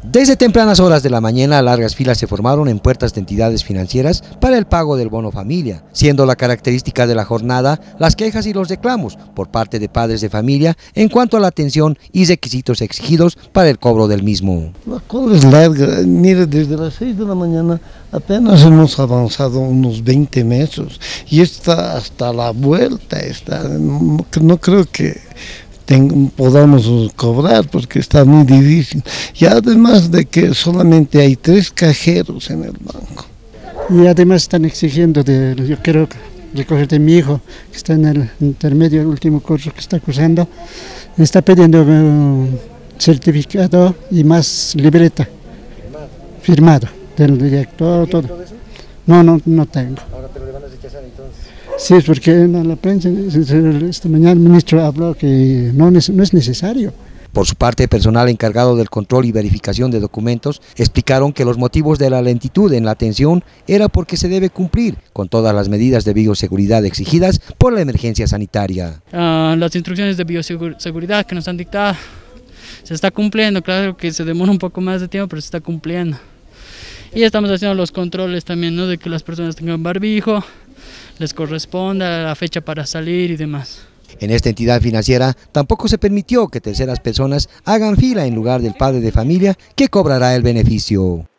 Desde tempranas horas de la mañana, largas filas se formaron en puertas de entidades financieras para el pago del bono familia, siendo la característica de la jornada las quejas y los reclamos por parte de padres de familia en cuanto a la atención y requisitos exigidos para el cobro del mismo. La cola es larga, mire, desde las 6 de la mañana apenas hemos avanzado unos 20 metros y está hasta la vuelta, no creo que podamos cobrar porque está muy difícil, y además de que solamente hay 3 cajeros en el banco. Y además están exigiendo, yo quiero recoger de mi hijo que está en el intermedio, el último curso que está cursando, me está pidiendo certificado y más libreta firmado del director, todo. No tengo. Ahora te lo van a rechazar entonces. Sí, porque en la prensa esta mañana el ministro habló que no es necesario. Por su parte, personal encargado del control y verificación de documentos explicaron que los motivos de la lentitud en la atención era porque se debe cumplir con todas las medidas de bioseguridad exigidas por la emergencia sanitaria. Las instrucciones de bioseguridad que nos han dictado se está cumpliendo, claro que se demora un poco más de tiempo, pero se está cumpliendo. Y estamos haciendo los controles también, ¿no?, de que las personas tengan barbijo, les corresponda la fecha para salir y demás. En esta entidad financiera tampoco se permitió que terceras personas hagan fila en lugar del padre de familia que cobrará el beneficio.